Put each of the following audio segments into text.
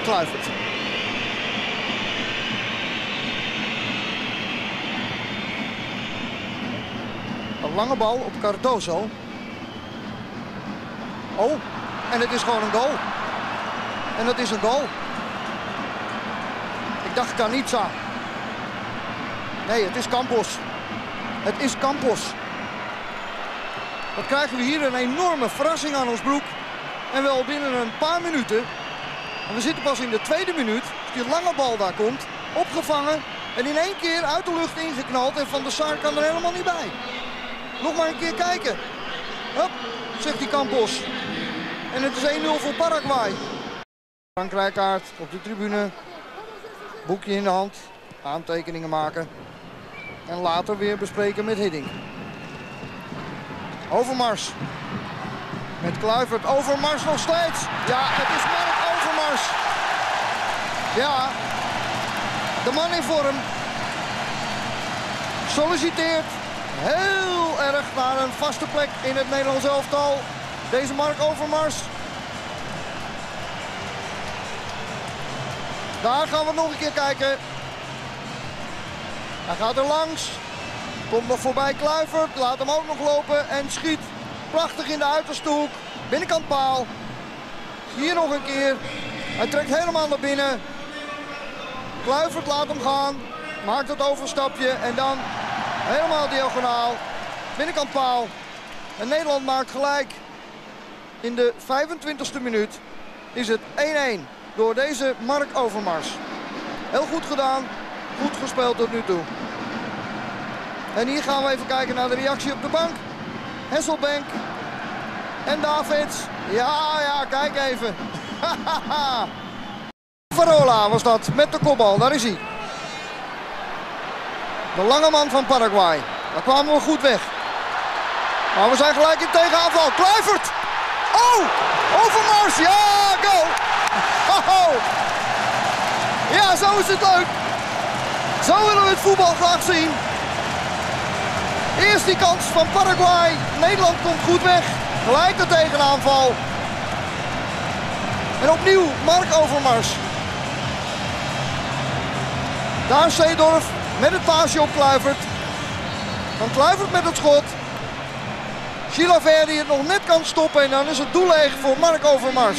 Kluivert. Een lange bal op Cardozo. Oh, en het is gewoon een goal. En dat is een goal. Ik dacht Canizza. Nee, het is Campos. Het is Campos. Wat krijgen we hier? Een enorme verrassing aan ons broek. En wel binnen een paar minuten. En we zitten pas in de tweede minuut. Als die lange bal daar komt. Opgevangen. En in één keer uit de lucht ingeknald. En Van der Sar kan er helemaal niet bij. Nog maar een keer kijken. Hup, zegt die Campos. En het is 1-0 voor Paraguay. Frankrijkaart op de tribune. Boekje in de hand. Aantekeningen maken. En later weer bespreken met Hiddink. Overmars. Met Kluivert. Overmars nog steeds. Ja, het is Mark Overmars. Ja. De man in vorm. Solliciteert heel erg naar een vaste plek in het Nederlands elftal. Deze Mark Overmars. Daar gaan we nog een keer kijken. Hij gaat er langs. Komt nog voorbij Kluivert. Laat hem ook nog lopen. En schiet prachtig in de uiterste hoek. Binnenkant paal. Hier nog een keer. Hij trekt helemaal naar binnen. Kluivert laat hem gaan. Maakt het overstapje. En dan helemaal diagonaal. Binnenkant paal. En Nederland maakt gelijk. In de 25e minuut is het 1-1 door deze Mark Overmars. Heel goed gedaan. Goed gespeeld tot nu toe. En hier gaan we even kijken naar de reactie op de bank. Hesselbank. En Davids. Ja, kijk even. Varola was dat met de kopbal. Daar is hij. De lange man van Paraguay. Daar kwamen we goed weg. Maar we zijn gelijk in tegenaanval. Kluivert. Oh, Overmars. Ja, goal. Oh. Ja, zo is het leuk. Zo willen we het voetbal graag zien. Eerst die kans van Paraguay. Nederland komt goed weg. Gelijk de tegenaanval. En opnieuw Mark Overmars. Daar Seedorf met het paasje op Kluivert. Dan Kluivert met het schot. Chilavert die het nog net kan stoppen. En dan is het doel leeg voor Mark Overmars.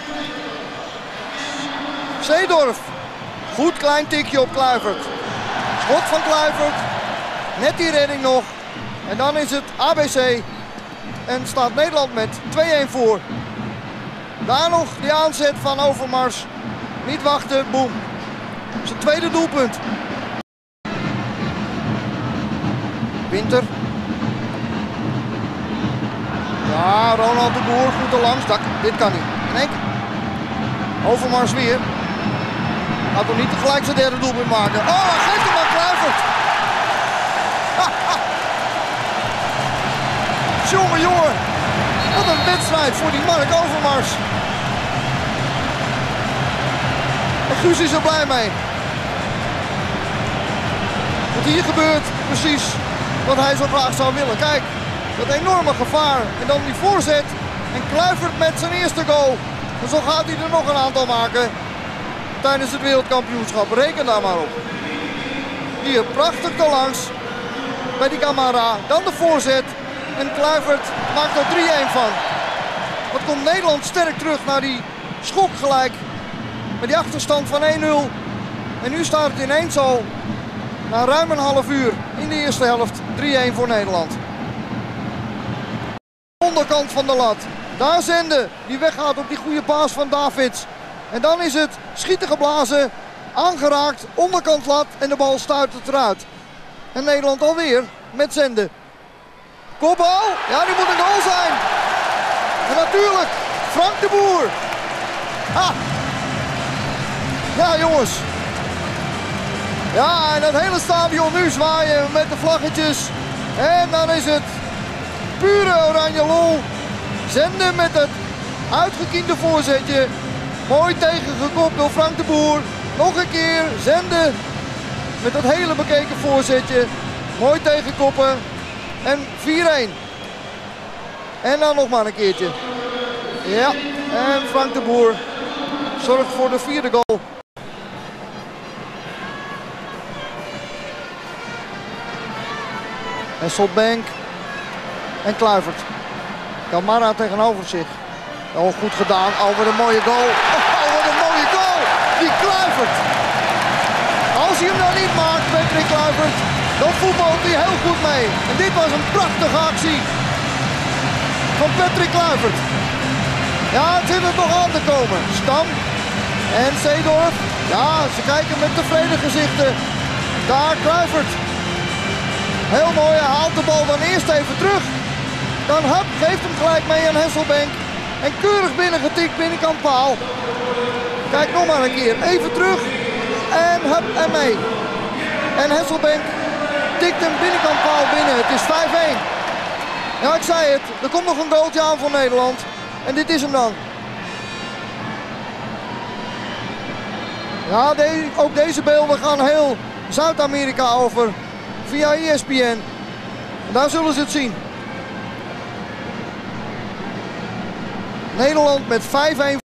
Seedorf. Goed klein tikje op Kluivert. Schot van Kluivert. Net die redding nog. En dan is het ABC. En staat Nederland met 2-1 voor. Daar nog die aanzet van Overmars. Niet wachten, boem. Zijn tweede doelpunt. Winter. Ja, Ronald de Boer goed er langs. Dit kan niet. In één keer. Overmars weer. Gaat toch niet tegelijk zijn derde doelpunt maken. Oh, hij geeft hem aan Kluivert. Jongen. Wat een wedstrijd voor die Mark Overmars. En Guus is er blij mee. Want hier gebeurt precies wat hij zo graag zou willen. Kijk, dat enorme gevaar. En dan die voorzet. En Kluivert met zijn eerste goal. En zo gaat hij er nog een aantal maken. Tijdens het wereldkampioenschap. Reken daar maar op. Hier prachtig daarlangs. Bij die Camara. Dan de voorzet. En Kluivert maakt er 3-1 van. Wat komt Nederland sterk terug naar die schok gelijk. Met die achterstand van 1-0. En nu staat het ineens al. Na ruim een half uur in de eerste helft. 3-1 voor Nederland. Onderkant van de lat. Daar Zende. Die weggaat op die goede paas van Davids. En dan is het schieten geblazen. Aangeraakt. Onderkant lat. En de bal stuitert eruit. En Nederland alweer met Zende. Kopbal. Ja, die moet een goal zijn. En natuurlijk Frank de Boer. Ha. Ja, jongens. Ja, en het hele stadion nu zwaaien met de vlaggetjes. En dan is het pure oranje lol. Zende met het uitgekiende voorzetje. Mooi tegengekopt door Frank de Boer. Nog een keer Zende met dat hele bekeken voorzetje. Mooi tegenkoppen. En 4-1. En dan nog maar een keertje. Ja, en Frank de Boer zorgt voor de 4e goal. Hasselbank en Kluivert. Camara tegenover zich. Oh, goed gedaan. Oh, wat een mooie goal. Oh, wat een mooie goal. Die Kluivert. Als hij hem nou niet maakt, Patrick Kluivert, dan voetbalt hij heel goed mee. En dit was een prachtige actie van Patrick Kluivert. Ja, het zit er nog aan te komen. Stam en Seedorf. Ja, ze kijken met tevreden gezichten. Daar Kluivert. Heel mooi, hij haalt de bal dan eerst even terug. Dan hup, geeft hem gelijk mee aan Hasselbank. En keurig binnengetikt, binnenkant paal. Kijk nog maar een keer, even terug. En hup, en mee. En Hasselbank tikt hem binnenkant paal binnen. Het is 5-1. Ja, ik zei het, er komt nog een goaltje aan voor Nederland. En dit is hem dan. Ja, ook deze beelden gaan heel Zuid-Amerika over. Via ESPN. En daar zullen ze het zien. Nederland met 5-1.